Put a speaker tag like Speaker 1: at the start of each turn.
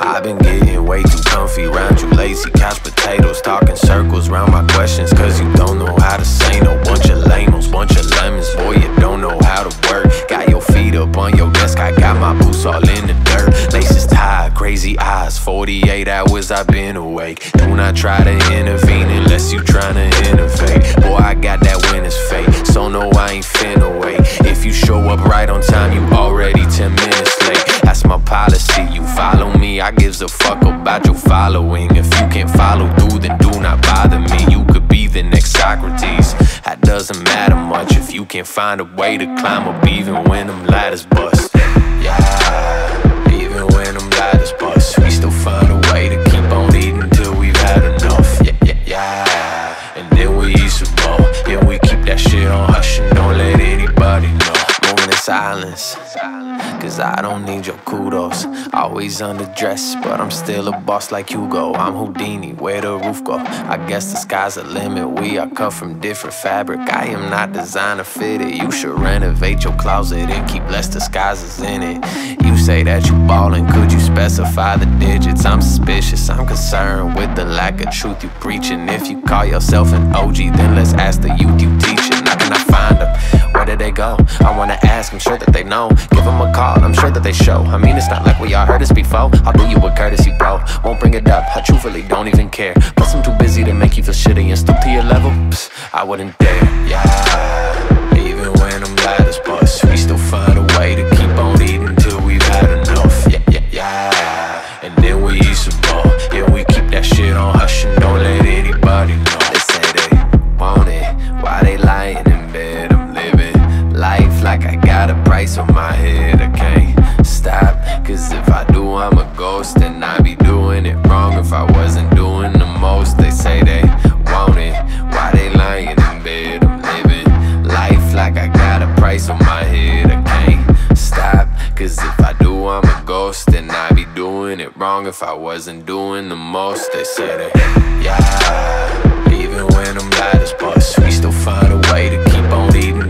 Speaker 1: I've been getting way too comfy round you lazy couch potatoes, talking circles round my questions, cause you don't know how to say no. Bunch of lamos, bunch of lemons, boy, you don't know how to work. Got your feet up on your desk, I got my boots all in the dirt. Laces tied, crazy eyes, 48 hours I've been awake. Do not try to intervene unless you tryna innovate. Boy, I got that winner's fate, so no, I ain't finna wait. If you show up right on time, you already 10 minutes late. That's my policy, you follow me, I gives a fuck about your following. If you can't follow through, then do not bother me. You could be the next Socrates, that doesn't matter much if you can't find a way to climb up even when them ladders bust. Yeah, even when them ladders bust, we still find a way to keep on eating till we've had enough. Yeah, and then we eat some more. Yeah, we keep that shit on hush and don't let anybody know. Moving in silence, cause I don't need your kudos. Always underdressed, but I'm still a boss like Hugo. I'm Houdini, where the roof go? I guess the sky's the limit. We are cut from different fabric. I am not designer fitted. You should renovate your closet and keep less disguises in it. You say that you ballin', could you specify the digits? I'm suspicious, I'm concerned with the lack of truth you preachin'. If you call yourself an OG, then let's ask the youth you teachin'. How can I find them? Where did they go? I wanna ask, I'm sure that they know. Give them a call, I'm sure that they show. I mean, it's not like we all heard this before. I'll do you with courtesy, bro. Won't bring it up, I truthfully don't even care. Plus I'm too busy to make you feel shitty and stoop to your level. Psst, I wouldn't dare, yeah. Even when them ladders bust, we still find a way to keep on eating till we've had enough. Yeah. And then we eat some more. Yeah, we keep that shit on hush and don't let anybody know. They say they want it, why they lying in bed? I'm living life like I got a price on my head. I can't stop, cause if I do I'm a ghost, and I be doing it wrong if I wasn't doing the most. They say they want it, why they lying in bed? I'm living life like I got a price on my head. I can't stop, cause if I do I'm a ghost, and I be doing it wrong if I wasn't doing the most. They say they, yeah, even when them ladders bust, we still find a way to keep on eating